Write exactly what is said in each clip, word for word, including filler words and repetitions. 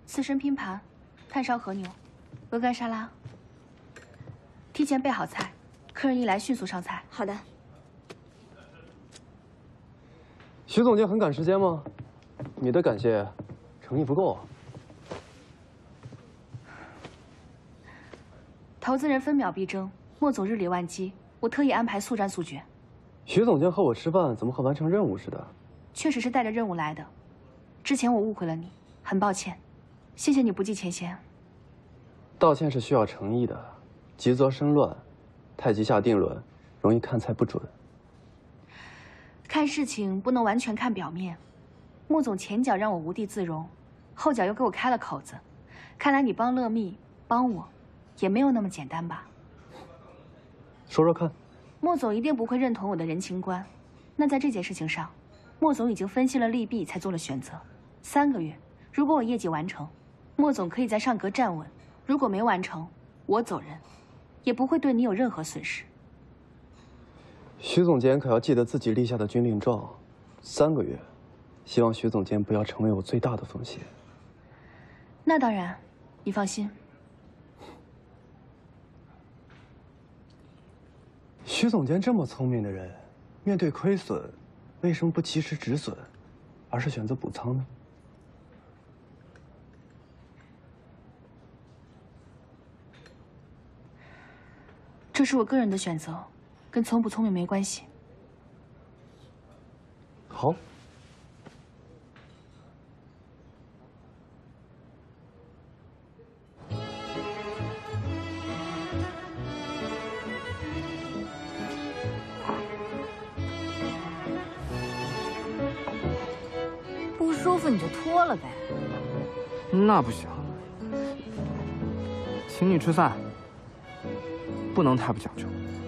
刺身拼盘，炭烧和牛，鹅肝沙拉。提前备好菜，客人一来迅速上菜。 好的。 徐总监很赶时间吗？你的感谢诚意不够啊。 投资人分秒必争，莫总日理万机，我特意安排速战速决。 徐总监和我吃饭，怎么和完成任务似的？ 确实是带着任务来的。之前我误会了你，很抱歉。谢谢你不计前嫌。 道歉是需要诚意的，急则生乱，太急下定论，容易看菜不准。 看事情不能完全看表面。莫总前脚让我无地自容，后脚又给我开了口子。看来你帮乐蜜，帮我，也没有那么简单吧？ 说说看。 莫总一定不会认同我的人情观。那在这件事情上，莫总已经分析了利弊，才做了选择。三个月，如果我业绩完成，莫总可以在上格站稳；如果没完成，我走人，也不会对你有任何损失。 徐总监可要记得自己立下的军令状，三个月，希望徐总监不要成为我最大的风险。 那当然，你放心。 徐总监这么聪明的人，面对亏损，为什么不及时止损，而是选择补仓呢？ 这是我个人的选择，跟聪不聪明没关系。 好。 不舒服你就脱了呗。 那不行，请你吃饭，不能太不讲究。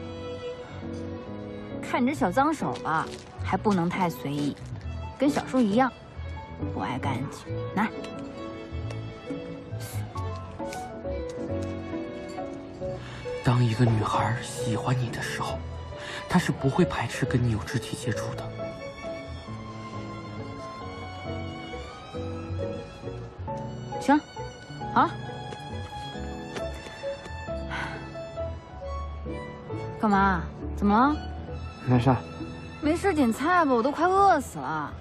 看你这小脏手吧，还不能太随意，跟小时候一样，不爱干净。拿。 当一个女孩喜欢你的时候，她是不会排斥跟你有肢体接触的。 行，好了。干嘛？怎么了？ 没事。 没事，点菜吧，我都快饿死了。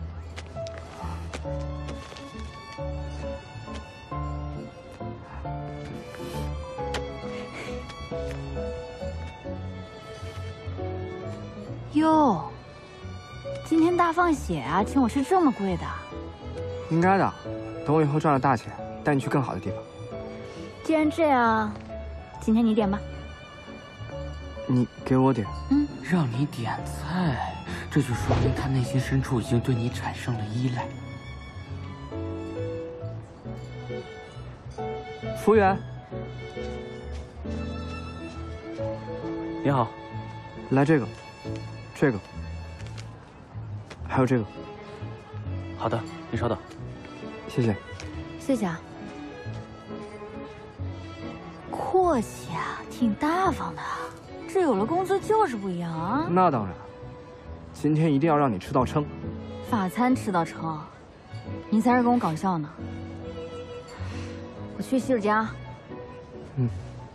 哟，今天大放血啊，请我吃这么贵的？ 应该的，等我以后赚了大钱，带你去更好的地方。 既然这样，今天你点吧。 你给我点。 嗯， 让你点菜，这就说明他内心深处已经对你产生了依赖。 服务员， 你好， 来这个，这个，还有这个。 好的，你稍等。 谢谢。 谢谢啊。阔气啊，挺大方的。这有了工资就是不一样啊。 那当然，今天一定要让你吃到撑。 法餐吃到撑，你才是跟我搞笑呢。我去洗手间啊。 嗯。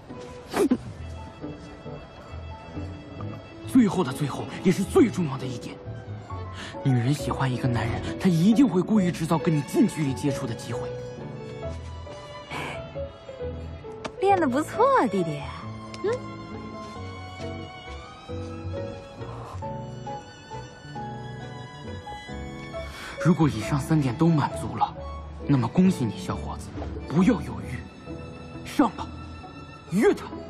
最后的最后，也是最重要的一点，女人喜欢一个男人，她一定会故意制造跟你近距离接触的机会。 练得不错啊，弟弟。嗯。 如果以上三点都满足了，那么恭喜你，小伙子，不要犹豫，上吧，约他。